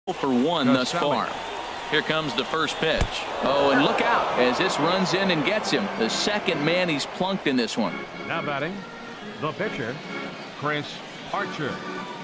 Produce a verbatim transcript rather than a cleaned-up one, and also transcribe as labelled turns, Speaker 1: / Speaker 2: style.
Speaker 1: for one thus far. Here comes the first pitch. Oh, and look out as this runs in and gets him. The second man he's plunked in this one.
Speaker 2: Now batting, the pitcher, Chris Archer.